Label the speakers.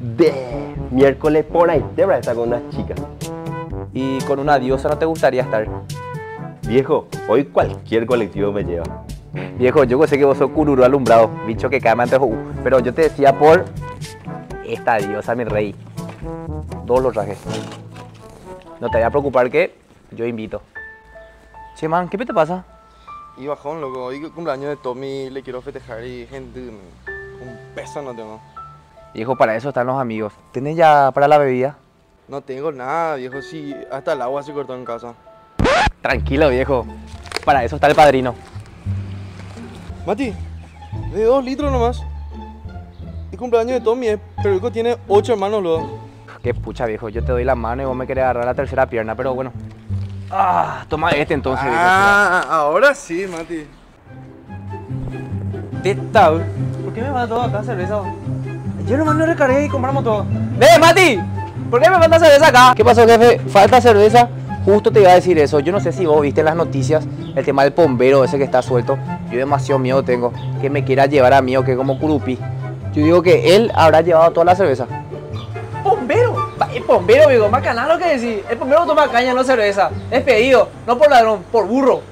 Speaker 1: De miércoles por ahí te vas a estar con una chica.
Speaker 2: ¿Y con una diosa no te gustaría estar?
Speaker 1: Viejo, hoy cualquier colectivo me lleva.
Speaker 2: Viejo, yo sé que vos sos cururu alumbrado, bicho que cae antes, pero yo te decía por esta diosa, mi rey. Todos los trajes. No te vayas a preocupar que yo invito. Che, man, ¿qué te pasa?
Speaker 3: Y bajón, loco. Hoy cumpleaños de Tommy, le quiero festejar y gente, un peso no tengo.
Speaker 2: Viejo, para eso están los amigos. ¿Tenés ya para la bebida?
Speaker 3: No tengo nada, viejo. Sí, hasta el agua se cortó en casa.
Speaker 2: Tranquilo, viejo. Para eso está el padrino.
Speaker 3: Mati, de 2 litros nomás. Y cumpleaños de Tommy, pero Rico tiene 8 hermanos luego.
Speaker 2: Qué pucha, viejo. Yo te doy la mano y vos me querés agarrar la tercera pierna, pero bueno. Toma este entonces.
Speaker 3: Ahora sí, Mati.
Speaker 2: Teta, ¿por qué me manda todo acá cerveza? Yo nomás no recargué y compramos todo. ¡Ve, Mati! ¿Por qué me manda cerveza acá? ¿Qué pasó, jefe? ¿Falta cerveza? Justo te iba a decir eso. Yo no sé si vos viste en las noticias el tema del bombero ese que está suelto. Yo demasiado miedo tengo que me quiera llevar a mí o que como curupi. Yo digo que él habrá llevado toda la cerveza.
Speaker 4: ¿Bombero? El bombero, amigo, más canal lo que decís. El bombero toma caña, no cerveza. Es pedido, no por ladrón, por burro.